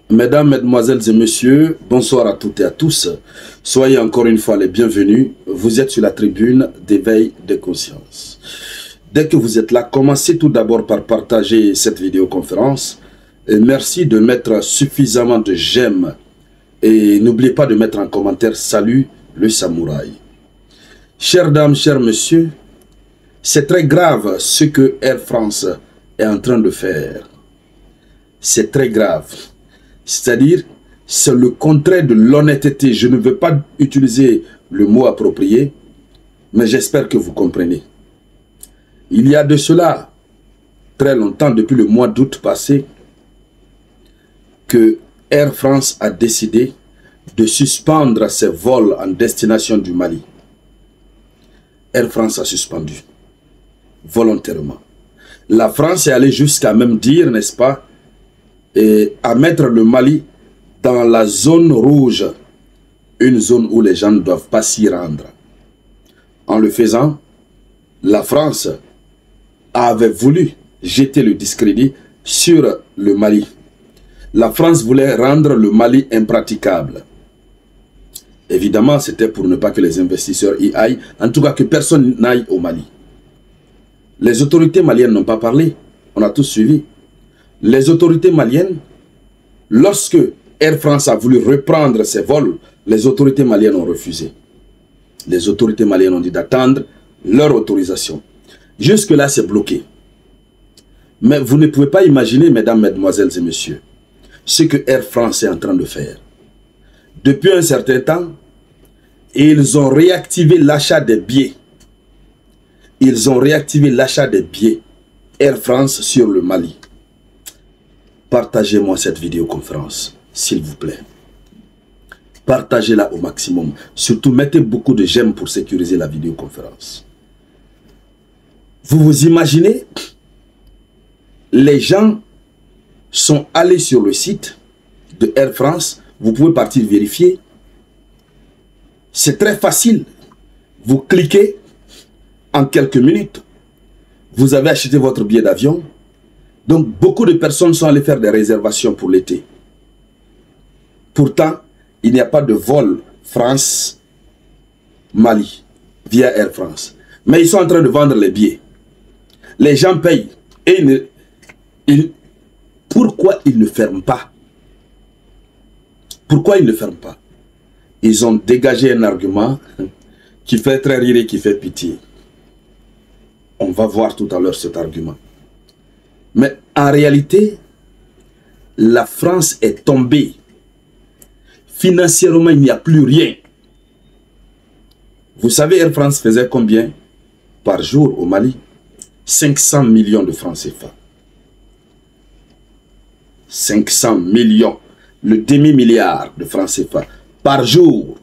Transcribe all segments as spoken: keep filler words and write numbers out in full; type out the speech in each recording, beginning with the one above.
Mesdames, Mesdemoiselles et Messieurs, bonsoir à toutes et à tous. Soyez encore une fois les bienvenus. Vous êtes sur la tribune d'éveil des consciences. Dès que vous êtes là, commencez tout d'abord par partager cette vidéoconférence. Et merci de mettre suffisamment de j'aime. Et n'oubliez pas de mettre en commentaire « Salut le samouraï ». Chères dames, chers messieurs, c'est très grave ce que Air France est en train de faire. C'est très grave. C'est-à-dire, c'est le contraire de l'honnêteté. Je ne veux pas utiliser le mot approprié, mais j'espère que vous comprenez. Il y a de cela très longtemps, depuis le mois d'août passé, que Air France a décidé de suspendre ses vols en destination du Mali. Air France a suspendu, volontairement. La France est allée jusqu'à même dire, n'est-ce pas, et à mettre le Mali dans la zone rouge, une zone où les gens ne doivent pas s'y rendre. En le faisant, la France avait voulu jeter le discrédit sur le Mali. La France voulait rendre le Mali impraticable. Évidemment, c'était pour ne pas que les investisseurs y aillent, en tout cas que personne n'aille au Mali. Les autorités maliennes n'ont pas parlé, on a tous suivi. Les autorités maliennes, lorsque Air France a voulu reprendre ses vols, les autorités maliennes ont refusé. Les autorités maliennes ont dit d'attendre leur autorisation. Jusque-là, c'est bloqué. Mais vous ne pouvez pas imaginer, mesdames, mesdemoiselles et messieurs, ce que Air France est en train de faire. Depuis un certain temps, ils ont réactivé l'achat des billets. Ils ont réactivé l'achat des billets Air France sur le Mali. Partagez-moi cette vidéoconférence, s'il vous plaît. Partagez-la au maximum. Surtout, mettez beaucoup de j'aime pour sécuriser la vidéoconférence. Vous vous imaginez, les gens sont allés sur le site de Air France. Vous pouvez partir vérifier. C'est très facile. Vous cliquez, en quelques minutes, vous avez acheté votre billet d'avion. Donc, beaucoup de personnes sont allées faire des réservations pour l'été. Pourtant, il n'y a pas de vol France-Mali via Air France. Mais ils sont en train de vendre les billets. Les gens payent. Et ils ne, ils, pourquoi ils ne ferment pas? Pourquoi ils ne ferment pas? Ils ont dégagé un argument qui fait très rire et qui fait pitié. On va voir tout à l'heure cet argument. Mais en réalité, la France est tombée. Financièrement, il n'y a plus rien. Vous savez, Air France faisait combien par jour au Mali? cinq cents millions de francs C F A. cinq cents millions, le demi-milliard de francs C F A par jour.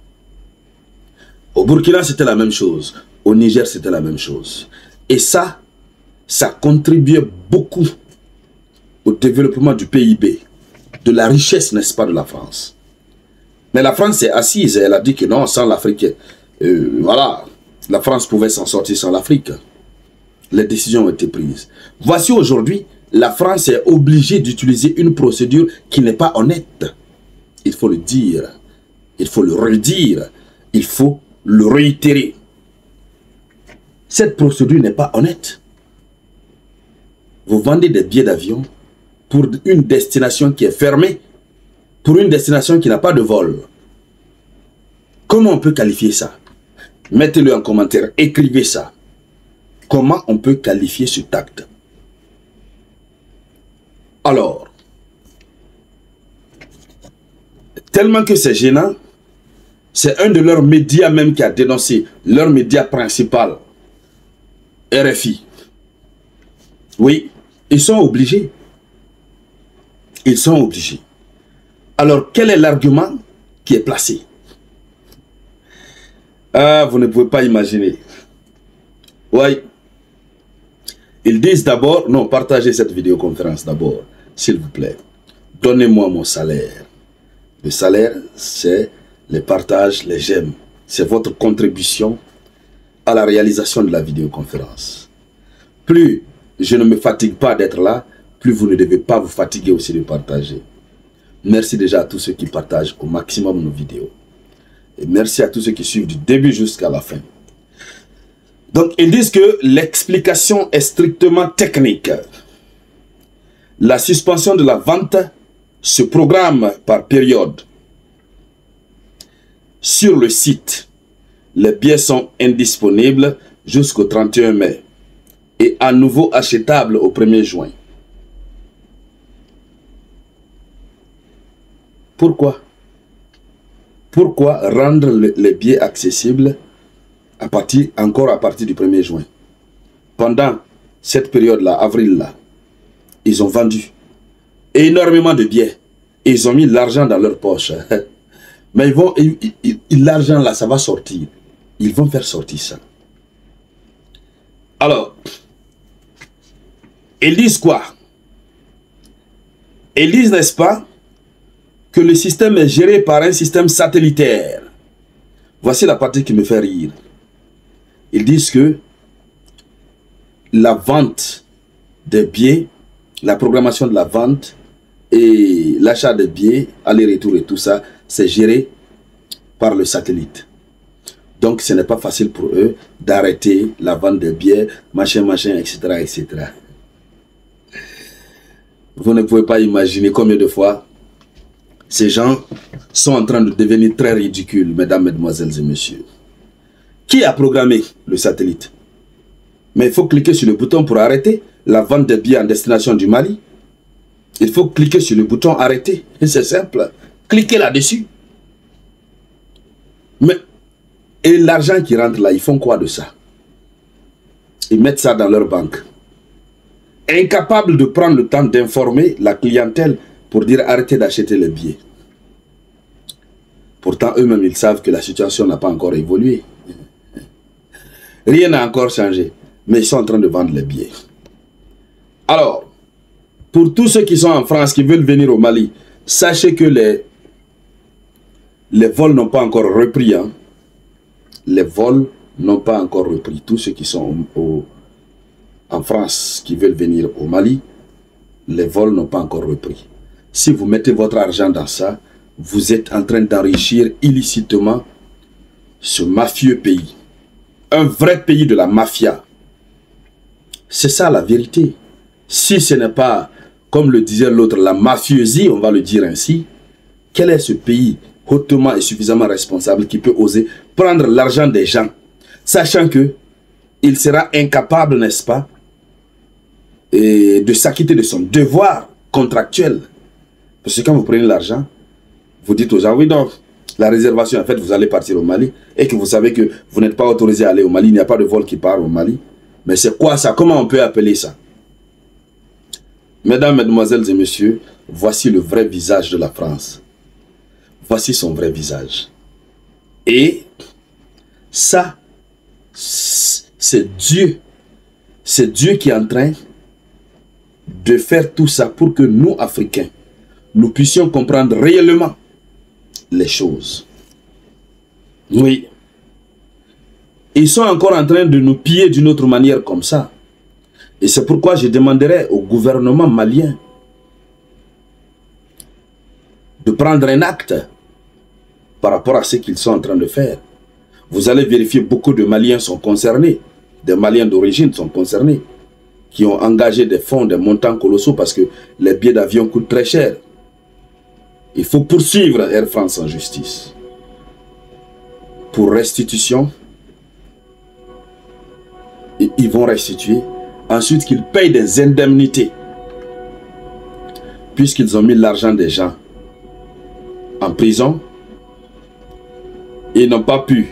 Au Burkina, c'était la même chose. Au Niger, c'était la même chose. Et ça, ça contribuait beaucoup au développement du P I B, de la richesse, n'est-ce pas, de la France. Mais la France est assise et elle a dit que non, sans l'Afrique, euh, voilà, la France pouvait s'en sortir sans l'Afrique. Les décisions ont été prises. Voici aujourd'hui, la France est obligée d'utiliser une procédure qui n'est pas honnête. Il faut le dire, il faut le redire, il faut le réitérer. Cette procédure n'est pas honnête. Vous vendez des billets d'avion pour une destination qui est fermée, pour une destination qui n'a pas de vol. Comment on peut qualifier ça? Mettez-le en commentaire, écrivez ça. Comment on peut qualifier cet acte? Alors, tellement que c'est gênant, c'est un de leurs médias même qui a dénoncé, leur média principal, R F I. Oui, ils sont obligés. Ils sont obligés. Alors, quel est l'argument qui est placé? Ah, vous ne pouvez pas imaginer. Oui. Ils disent d'abord, non, partagez cette vidéoconférence d'abord, s'il vous plaît. Donnez-moi mon salaire. Le salaire, c'est les partages, les j'aime. C'est votre contribution à la réalisation de la vidéoconférence. Plus je ne me fatigue pas d'être là, plus vous ne devez pas vous fatiguer aussi de partager. Merci déjà à tous ceux qui partagent au maximum nos vidéos. Et merci à tous ceux qui suivent du début jusqu'à la fin. Donc, ils disent que l'explication est strictement technique. La suspension de la vente se programme par période. Sur le site, les billets sont indisponibles jusqu'au trente et un mai et à nouveau achetables au premier juin. Pourquoi? Pourquoi rendre le, les billets accessibles à partir, encore à partir du premier juin? Pendant cette période-là, avril-là, ils ont vendu énormément de billets. Ils ont mis l'argent dans leur poche. Mais ils vont, l'argent là, ça va sortir. Ils vont faire sortir ça. Alors, ils disent quoi? Ils disent, n'est-ce pas, que le système est géré par un système satellitaire. Voici la partie qui me fait rire. Ils disent que la vente des billets, la programmation de la vente et l'achat des billets, aller-retour et tout ça, c'est géré par le satellite. Donc ce n'est pas facile pour eux d'arrêter la vente des billets, machin, machin, et cetera, et cetera. Vous ne pouvez pas imaginer combien de fois ces gens sont en train de devenir très ridicules, mesdames, mesdemoiselles et messieurs. Qui a programmé le satellite? Mais il faut cliquer sur le bouton pour arrêter la vente des billets en destination du Mali. Il faut cliquer sur le bouton arrêter. Et c'est simple. Cliquez là-dessus. Mais, et l'argent qui rentre là, ils font quoi de ça? Ils mettent ça dans leur banque. Incapables de prendre le temps d'informer la clientèle pour dire arrêtez d'acheter les billets. Pourtant, eux-mêmes, ils savent que la situation n'a pas encore évolué. Rien n'a encore changé. Mais ils sont en train de vendre les billets. Alors, pour tous ceux qui sont en France, qui veulent venir au Mali, sachez que les, les vols n'ont pas encore repris. Hein. Les vols n'ont pas encore repris. Tous ceux qui sont au, au, en France, qui veulent venir au Mali, les vols n'ont pas encore repris. Si vous mettez votre argent dans ça, vous êtes en train d'enrichir illicitement ce mafieux pays. Un vrai pays de la mafia. C'est ça la vérité. Si ce n'est pas, comme le disait l'autre, la mafieusie, on va le dire ainsi, quel est ce pays hautement et suffisamment responsable qui peut oser prendre l'argent des gens, sachant que il sera incapable, n'est-ce pas, et de s'acquitter de son devoir contractuel. Parce que quand vous prenez l'argent, vous dites aux gens, oui donc, la réservation en fait, vous allez partir au Mali, et que vous savez que vous n'êtes pas autorisé à aller au Mali, il n'y a pas de vol qui part au Mali. Mais c'est quoi ça? Comment on peut appeler ça? Mesdames, mesdemoiselles et messieurs, voici le vrai visage de la France. Voici son vrai visage. Et ça, c'est Dieu. C'est Dieu qui est en train de faire tout ça pour que nous, Africains, nous puissions comprendre réellement les choses. Oui. Ils sont encore en train de nous piller d'une autre manière comme ça. Et c'est pourquoi je demanderai au gouvernement malien de prendre un acte par rapport à ce qu'ils sont en train de faire. Vous allez vérifier, beaucoup de Maliens sont concernés, des Maliens d'origine sont concernés, qui ont engagé des fonds, des montants colossaux parce que les billets d'avion coûtent très cher. Il faut poursuivre Air France en justice. Pour restitution, ils vont restituer. Ensuite, qu'ils payent des indemnités. Puisqu'ils ont mis l'argent des gens en prison. Ils n'ont pas pu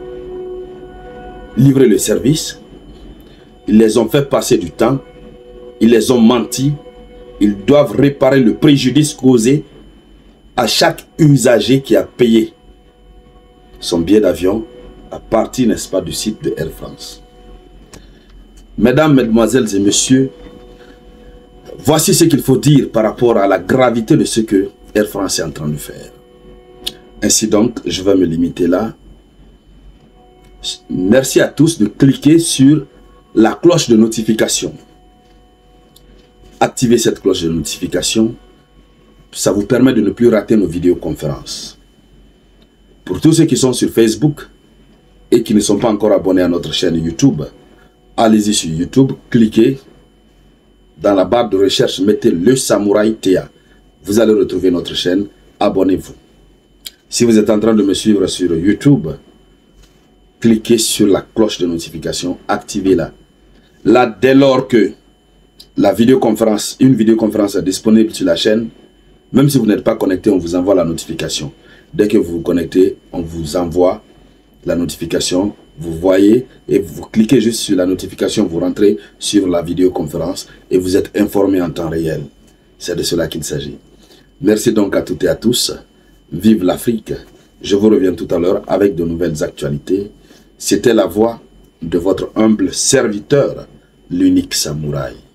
livrer le service. Ils les ont fait passer du temps. Ils les ont menti. Ils doivent réparer le préjudice causé à chaque usager qui a payé son billet d'avion à partir, n'est-ce pas, du site de Air France. Mesdames, mesdemoiselles et messieurs, voici ce qu'il faut dire par rapport à la gravité de ce que Air France est en train de faire. Ainsi donc, je vais me limiter là. Merci à tous de cliquer sur la cloche de notification. Activez cette cloche de notification ça vous permet de ne plus rater nos vidéoconférences. Pour tous ceux qui sont sur Facebook et qui ne sont pas encore abonnés à notre chaîne YouTube, allez-y sur YouTube, cliquez dans la barre de recherche, mettez le Samouraï T A. Vous allez retrouver notre chaîne, abonnez-vous. Si vous êtes en train de me suivre sur YouTube, cliquez sur la cloche de notification, activez-la. Là, dès lors que la vidéoconférence, une vidéoconférence est disponible sur la chaîne, même si vous n'êtes pas connecté, on vous envoie la notification. Dès que vous vous connectez, on vous envoie la notification. Vous voyez et vous cliquez juste sur la notification, vous rentrez sur la vidéoconférence et vous êtes informé en temps réel. C'est de cela qu'il s'agit. Merci donc à toutes et à tous. Vive l'Afrique. Je vous reviens tout à l'heure avec de nouvelles actualités. C'était la voix de votre humble serviteur, l'unique samouraï.